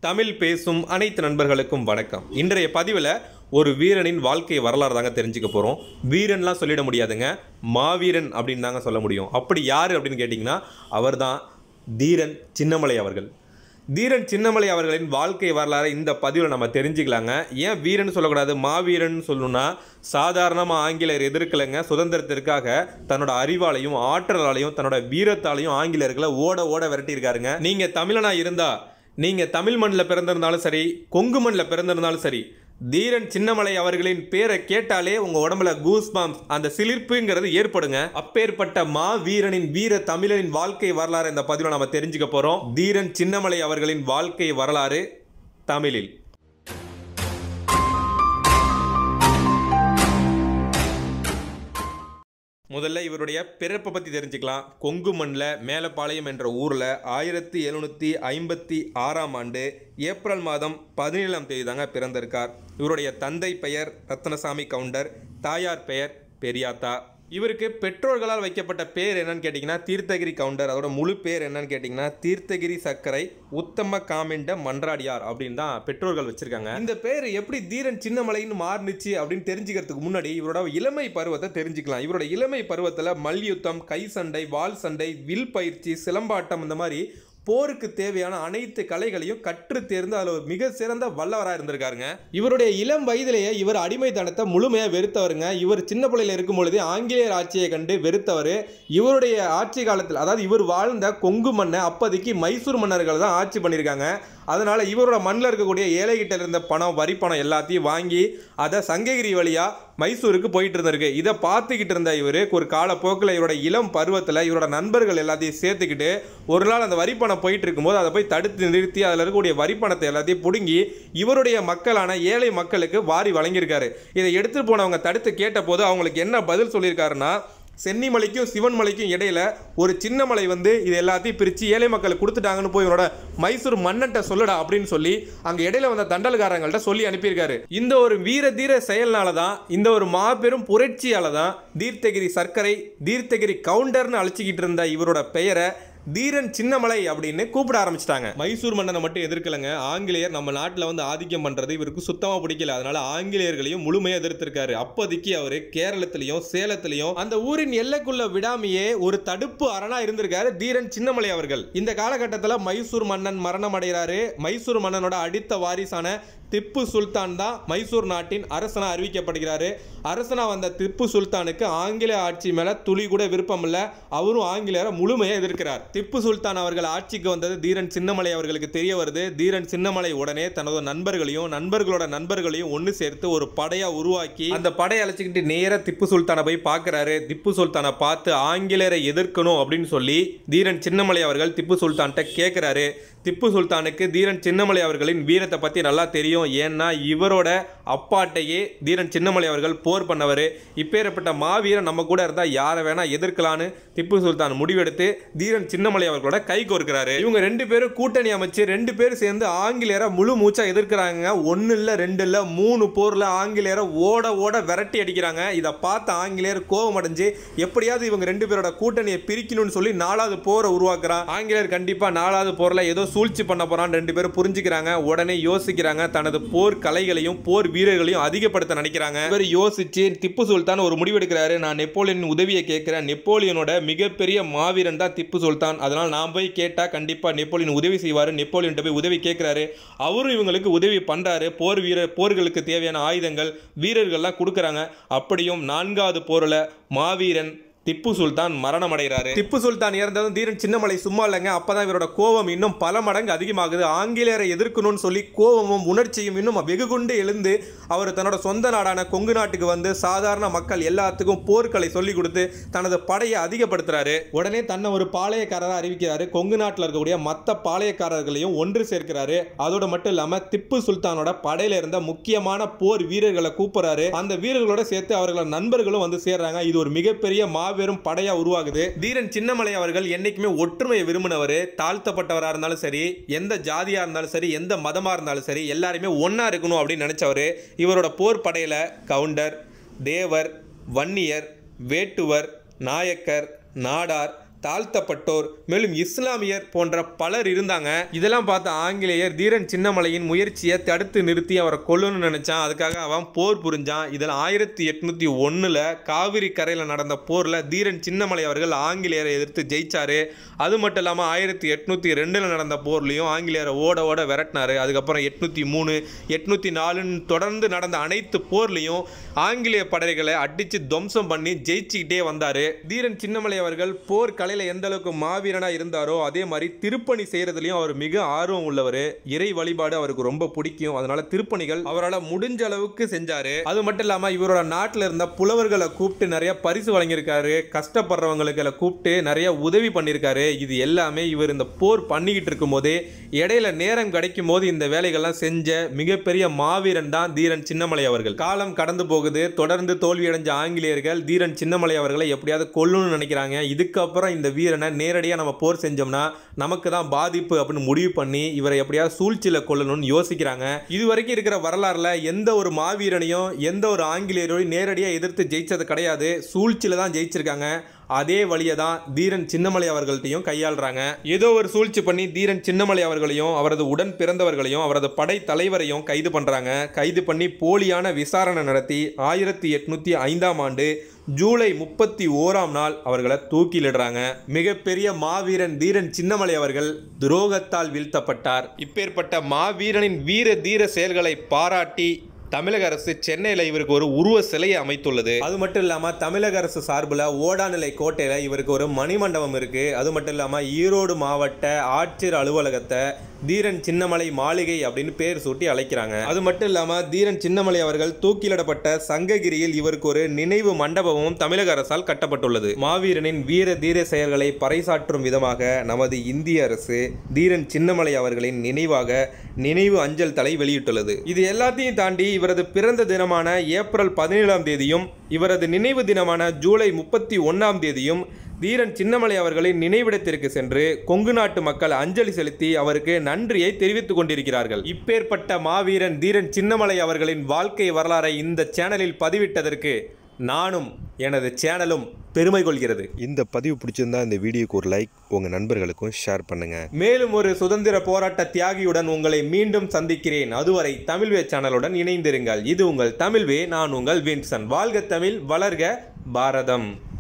தமிழ் பேசும் அனைத்து நண்பர்களுக்கும் வணக்கம். இன்றைய பதிவில் ஒரு வீரனின் வாழ்க்கை வரலாறு தாங்க தெரிஞ்சுக்க போகிறோம். வீரன்லாம் சொல்லிட முடியாதுங்க, மாவீரன் அப்படின்னு தாங்க சொல்ல முடியும். அப்படி யார் அப்படின்னு கேட்டிங்கன்னா அவர் தான் தீரன் சின்னமலை அவர்கள். தீரன் சின்னமலை அவர்களின் வாழ்க்கை வரலாறு இந்த பதிவில் நம்ம தெரிஞ்சுக்கலாங்க. ஏன் வீரன் சொல்லக்கூடாது, மாவீரன் சொல்லணும்னா சாதாரணமாக ஆங்கிலேயர் எதிர்க்கலைங்க. சுதந்திரத்திற்காக தன்னோட அறிவாலையும் ஆற்றலாலையும் தன்னோட வீரத்தாலையும் ஆங்கிலேயர்களை ஓட விரட்டியிருக்காருங்க. நீங்கள் தமிழனாக இருந்தால், நீங்கள் தமிழ் மண்ணில் பிறந்திருந்தாலும் சரி, கொங்கு மண்ணில் பிறந்திருந்தாலும் சரி, தீரன் சின்னமலை அவர்களின் பேரை கேட்டாலே உங்கள் உடம்புல கூஸ் பாம்ஸ், அந்த சிலிர்ப்புங்கிறது ஏற்படுங்க. அப்பேற்பட்ட மா வீரனின் வீர தமிழனின் வாழ்க்கை வரலாறு இந்த பதிவில் நம்ம தெரிஞ்சுக்க போகிறோம். தீரன் சின்னமலை அவர்களின் வாழ்க்கை வரலாறு தமிழில். முதல்ல இவருடைய பிறப்பை பற்றி தெரிஞ்சுக்கலாம். கொங்கு மண்ணில் மேலப்பாளையம் என்ற ஊரில் 1756ஆம் ஆண்டு ஏப்ரல் மாதம் 17ஆம் தேதி தாங்க பிறந்திருக்கார். இவருடைய தந்தை பெயர் ரத்னசாமி கவுண்டர், தாயார் பெயர் பெரியாத்தா. இவருக்கு பெற்றோர்களால் வைக்கப்பட்ட பேர் என்னன்னு கேட்டிங்கன்னா தீர்த்தகிரி கவுண்டர். அதோட முழு பேர் என்னன்னு கேட்டிங்கன்னா தீர்த்தகிரி சர்க்கரை உத்தம காமிண்ட மன்றாடியார் அப்படின்னு தான் பெற்றோர்கள் வச்சுருக்காங்க. இந்த பேர் எப்படி தீரன் சின்னமலைன்னு மாறுனுச்சு அப்படின்னு தெரிஞ்சுக்கிறதுக்கு முன்னாடி இவரோட இளமை பருவத்தை தெரிஞ்சுக்கலாம். இவரோட இளமை பருவத்தில் மல்யுத்தம், கை சண்டை, வால் சண்டை, வில் பயிற்சி, சிலம்பாட்டம், இந்த மாதிரி போருக்கு தேவையான அனைத்து கலைகளையும் கற்று தேர்ந்து அதில் ஒரு மிக சிறந்த வல்லவராக இருந்திருக்காருங்க. இவருடைய இளம் வயதிலேயே இவர் அடிமைத்தனத்தை முழுமையாக வெறுத்தவருங்க. இவர் சின்ன பிள்ளையில் இருக்கும் பொழுது ஆங்கிலேயர் ஆட்சியை கண்டு வெறுத்தவர். இவருடைய ஆட்சி காலத்தில், அதாவது இவர் வாழ்ந்த கொங்கு மண்ணை அப்போதைக்கு மைசூர் மன்னர்கள் தான் ஆட்சி பண்ணியிருக்காங்க. அதனால் இவரோட மண்ணில் இருக்கக்கூடிய ஏழைகிட்ட இருந்த பணம், வரி பணம் எல்லாத்தையும் வாங்கி அதை சங்ககிரி வழியாக மைசூருக்கு போயிட்டு இருந்திருக்கு. இதை பார்த்துக்கிட்டு இருந்த இவர் ஒரு காலப்போக்கில் இவரோட இளம் பருவத்தில் இவரோட நண்பர்கள் எல்லாத்தையும் சேர்த்துக்கிட்டு ஒரு நாள் அந்த வரி பணம் போயிட்டு இருக்கும்போது அதை போய் தடுத்து நிறுத்தி அதில் இருக்கக்கூடிய வரி பணத்தை எல்லாத்தையும் பிடுங்கி இவருடைய மக்களான ஏழை மக்களுக்கு வாரி வழங்கியிருக்காரு. இதை எடுத்துகிட்டு போனவங்க தடுத்து கேட்ட போது அவங்களுக்கு என்ன பதில் சொல்லியிருக்காருன்னா, சென்னிமலைக்கும் சிவன்மலைக்கும் இடையில ஒரு சின்ன மலை வந்து இது எல்லாத்தையும் பிரித்து ஏழை மக்களுக்கு கொடுத்துட்டாங்கன்னு போய் இவரோட மைசூர் மன்னன்ட்ட சொல்லுடா அப்படின்னு சொல்லி அங்கே இடையில வந்த தண்டல்காரங்கள்ட்ட சொல்லி அனுப்பியிருக்காரு. இந்த ஒரு வீர தீர செயல்னால தான், இந்த ஒரு மாபெரும் புரட்சியால தான் தீர்த்தகிரி சர்க்கரை, தீர்த்தகிரி கவுண்டர்னு அழைச்சிக்கிட்டு இருந்த இவரோட பெயரை தீரன் சின்னமலை அப்படின்னு கூப்பிட ஆரம்பிச்சிட்டாங்க. மைசூர் மன்னனை மட்டும் எதிர்க்கலைங்க, ஆங்கிலேயர் நம்ம நாட்டில் வந்து ஆதிக்கம் பண்ணுறது இவருக்கு சுத்தமாக பிடிக்கல. அதனால ஆங்கிலேயர்களையும் முழுமையாக எதிர்த்திருக்காரு. அப்போதைக்கு அவர் கேரளத்திலையும் சேலத்திலையும் அந்த ஊரின் எல்லைக்குள்ள விடாமையே ஒரு தடுப்பு அரணா இருந்திருக்காரு தீரன் சின்னமலை அவர்கள். இந்த காலகட்டத்தில் மைசூர் மன்னன் மரணம் அடைகிறாரு. மைசூர் மன்னனோட அடுத்த வாரிசான திப்பு சுல்தான் தான் மைசூர் நாட்டின் அரசனா அறிவிக்கப்படுகிறாரு. அரசனா வந்த திப்பு சுல்தானுக்கு ஆங்கிலேய ஆட்சி மேல துளி கூட விருப்பம் இல்லை. அவரும் ஆங்கிலேயரை முழுமையாக எதிர்க்கிறார். திப்பு சுல்தான் அவர்கள் ஆட்சிக்கு வந்தது தீரன் சின்னமலை அவர்களுக்கு தெரிய வருது. தீரன் சின்னமலை உடனே தனது நண்பர்களோட நண்பர்களையும் ஒன்று சேர்த்து ஒரு படையா உருவாக்கி அந்த படையை அழைச்சிக்கிட்டு நேர திப்பு சுல்தானை போய் பார்க்கிறாரு. திப்பு சுல்தானை பார்த்து ஆங்கிலேயரை எதிர்க்கணும் அப்படின்னு சொல்லி தீரன் சின்னமலை அவர்கள் திப்பு சுல்தான்கிட்ட கேட்கிறாரு. திப்பு சுல்தானுக்கு தீரன் சின்னமலை அவர்களின் வீரத்தை பற்றி நல்லா தெரியும். ஏன்னா இவரோட அப்பாட்டையே தீரன் சின்னமலை அவர்கள் போர் பண்ணவர். இப்பேற்பட்ட மாவீரன் நம்ம கூட இருந்தால் யாரை வேணா எதிர்க்கலான்னு திப்பு சுல்தான் முடிவெடுத்து தீரன் சின்னமலை அவர்களோட கை கோர்க்கிறாரு. இவங்க ரெண்டு பேரும் கூட்டணி அமைச்சு 2 பேரும் சேர்ந்து ஆங்கிலேயரை முழு மூச்சா எதிர்க்கிறாங்க. 1 இல்லை 2 இல்லை 3 போரில் ஆங்கிலேயரை ஓட விரட்டி அடிக்கிறாங்க. இதை பார்த்து ஆங்கிலேயர் கோபம் அடைஞ்சு எப்படியாவது இவங்க 2 பேரோட கூட்டணியை பிரிக்கணும்னு சொல்லி 4வது போரை உருவாக்குறான். ஆங்கிலேயர் கண்டிப்பாக 4வது போரில் ஏதோ சூழ்ச்சி பண்ண போறான்னு 2 பேரும் புரிஞ்சுக்கிறாங்க. உடனே யோசிக்கிறாங்க, தனது போர் கலைகளையும் போர் வீரர்களையும் அதிகப்படுத்த நினைக்கிறாங்க. இவர் யோசிச்சு திப்பு சுல்தான் ஒரு முடிவெடுக்கிறாரு. நான் நெப்போலியன் உதவியை கேட்கிறேன். நெப்போலியனோட மிகப்பெரிய மாவீரன் தான் திப்பு சுல்தான். அதனால் நான் போய் கேட்டா கண்டிப்பா நெப்போலியன் உதவி செய்வாரு. நெப்போலியன் போய் உதவி கேட்கிறாரு. அவரும் இவங்களுக்கு உதவி பண்றாரு. போர்களுக்கு தேவையான ஆயுதங்கள், வீரர்கள்லாம் கொடுக்குறாங்க. அப்படியும் 4வது போரில் மாவீரன் திப்பு சுல்தான் மரணம் அடைகிறாரு. திப்பு சுல்தான் இறந்ததும் தீரன் சின்னமலை சும்மா இல்லைங்க. அப்பதான் இவரோட கோபம் இன்னும் பல மடங்கு அதிகமாகுது. ஆங்கிலேயரை எதிர்க்கணும்னு சொல்லி கோபமும் உணர்ச்சியும் இன்னும் வெகு கொண்டு எழுந்து அவர் தன்னோட சொந்த நாடான கொங்கு நாட்டுக்கு வந்து சாதாரண மக்கள் எல்லாத்துக்கும் போர்க்களை சொல்லி கொடுத்து தனது படையை அதிகப்படுத்துறாரு. உடனே தன்னை ஒரு பாளையக்காரராக அறிவிக்கிறாரு. கொங்கு நாட்டில் இருக்கக்கூடிய மற்ற பாளையக்காரர்களையும் ஒன்று சேர்க்கிறாரு. அதோட மட்டும் இல்லாம திப்பு சுல்தானோட படையில இருந்த முக்கியமான போர் வீரர்களை கூப்பிடுறாரு. அந்த வீரர்களோட சேர்த்து அவர்களோட நண்பர்களும் வந்து சேர்றாங்க. இது ஒரு மிகப்பெரிய மாபெரும் படையா உருவாகுது. தீரன் சின்னமலை அவர்கள் என்னைக்குமே ஒற்றுமையை விரும்பினவர். தாழ்த்தப்பட்டவராக இருந்தாலும் சரி, எந்த ஜாதியா இருந்தாலும் சரி, எந்த மதமா இருந்தாலும் சரி, எல்லாருமே ஒன்னா இருக்கணும் அப்படின்னு நினைச்சவர். இவரோட போர் படையில கவுண்டர், தேவர், வன்னியர், வேட்டுவர், நாயக்கர், நாடார், தாழ்த்தப்பட்டோர், மேலும் இஸ்லாமியர் போன்ற பலர் இருந்தாங்க. இதெல்லாம் பார்த்த ஆங்கிலேயர் தீரன் சின்னமலையின் முயற்சியை தடுத்து நிறுத்தி அவரை கொல்லணும்னு நினைச்சான். அதுக்காக அவன் போர் புரிஞ்சான். இதில் 1801 காவிரி கரையில் நடந்த போரில் தீரன் சின்னமலை அவர்கள் ஆங்கிலேயரை எதிர்த்து ஜெயிச்சாரு. அது மட்டும் இல்லாமல் 1802 நடந்த போர்லையும் ஆங்கிலேயரை ஓட ஓட விரட்டினாரு. அதுக்கப்புறம் 803, 804 தொடர்ந்து நடந்த அனைத்து போர்லையும் ஆங்கிலேய படைகளை அடித்து துவம்சம் பண்ணி ஜெயிச்சுக்கிட்டே வந்தார். தீரன் சின்னமலை அவர்கள் போர் கலையில் எந்த அளவுக்கு மாவீரனாக இருந்தாரோ அதே மாதிரி திருப்பணி செய்கிறதுலையும் அவர் மிக ஆர்வம் உள்ளவர். இறை வழிபாடு அவருக்கு ரொம்ப பிடிக்கும். அதனால திருப்பணிகள் அவரால் முடிஞ்ச அளவுக்கு செஞ்சார். அது மட்டும் இல்லாமல் இவரோட நாட்டில் இருந்த புலவர்களை கூப்பிட்டு நிறைய பரிசு வழங்கியிருக்காரு. கஷ்டப்படுறவங்களுக்கு கூப்பிட்டு நிறைய உதவி பண்ணியிருக்காரு. இது எல்லாமே இவர் இந்த போர் பண்ணிக்கிட்டு இருக்கும் போதே இடையில நேரம் கிடைக்கும் போது இந்த வேலைகள்லாம் செஞ்ச மிகப்பெரிய மாவீரன் தான் தீரன் சின்னமலை அவர்கள். காலம் கடந்து போகுது. தொடர்ந்து தோல்வியடைஞ்ச ஆங்கிலேயர்கள் தீரன் சின்னமலை அவர்களை எப்படியாவது கொல்லணும்னு நினைக்கிறாங்க. இதுக்கப்புறம் இந்த வீரனை நேரடியாக நம்ம போர் செஞ்சோம்னா நமக்கு தான் பாதிப்பு அப்படின்னு முடிவு பண்ணி இவரை எப்படியாவது சூழ்ச்சியில் கொல்லணும்னு யோசிக்கிறாங்க. இதுவரைக்கும் இருக்கிற வரலாறுல எந்த ஒரு மாவீரனையும் எந்த ஒரு ஆங்கிலேயரையும் நேரடியாக எதிர்த்து ஜெயிச்சது கிடையாது. சூழ்ச்சியில் தான் ஜெயிச்சிருக்காங்க. அதே வழியை தான் தீரன் சின்னமலை அவர்கள்ட்டையும் கையாளுறாங்க. ஏதோ ஒரு சூழ்ச்சி பண்ணி தீரன் சின்னமலை அவர்களையும் அவரது உடன் பிறந்தவர்களையும் அவரது படை தலைவரையும் கைது பண்ணுறாங்க. கைது பண்ணி போலியான விசாரணை நடத்தி 1805 ஜூலை 31 அவர்களை தூக்கிலிடுறாங்க. மிகப்பெரிய மாவீரன் தீரன் சின்னமலை அவர்கள் துரோகத்தால் வீழ்த்தப்பட்டார். இப்பேற்பட்ட மாவீரனின் வீர தீர செயல்களை பாராட்டி தமிழக அரசு சென்னையில் இவருக்கு ஒரு உருவ சிலையை அமைத்துள்ளது. அது மட்டும் இல்லாமல் தமிழக அரசு சார்பில் ஓடாநிலை கோட்டையில் இவருக்கு ஒரு மணிமண்டபம் இருக்கு. அது மட்டும் இல்லாமல் ஈரோடு மாவட்ட ஆட்சியர் அலுவலகத்தை தீரன் சின்னமலை மாளிகை அப்படின்னு பேர் சூட்டி அழைக்கிறாங்க. அது மட்டும் இல்லாமல் தீரன் சின்னமலை அவர்கள் தூக்கிலிடப்பட்ட சங்ககிரியில் இவருக்கு ஒரு நினைவு மண்டபமும் தமிழக அரசால் கட்டப்பட்டுள்ளது. மாவீரனின் வீர தீர செயல்களை பறைசாற்றும் விதமாக நமது இந்திய அரசு தீரன் சின்னமலை அவர்களின் நினைவாக நினைவு அஞ்சல் தலை வெளியிட்டுள்ளது. இது எல்லாத்தையும் தாண்டி இவரது பிறந்த தினமான ஏப்ரல் 17 இவரது நினைவு தினமான ஜூலை 31 தீரன் சின்னமலை அவர்களின் நினைவிடத்திற்கு சென்று கொங்கு நாட்டு மக்கள் அஞ்சலி செலுத்தி அவருக்கு நன்றியை தெரிவித்துக் கொண்டிருக்கிறார்கள். இப்பேற்பட்ட மாவீரன் தீரன் சின்னமலை அவர்களின் வாழ்க்கை வரலாறை இந்த சேனலில் பதிவிட்டதற்கு நானும் எனது சேனலும் பெருமை கொள்கிறது. இந்த பதிவு பிடிச்சிருந்தா இந்த வீடியோக்கு ஒரு லைக், உங்கள் நண்பர்களுக்கும் ஷேர் பண்ணுங்க. மேலும் ஒரு சுதந்திர போராட்ட தியாகியுடன் உங்களை மீண்டும் சந்திக்கிறேன். அதுவரை தமிழ்வே சேனலுடன் இணைந்திருங்கள். இது உங்கள் தமிழ்வே. நான் உங்கள் வின்சன். வாழ்க தமிழ், வளர்க பாரதம்.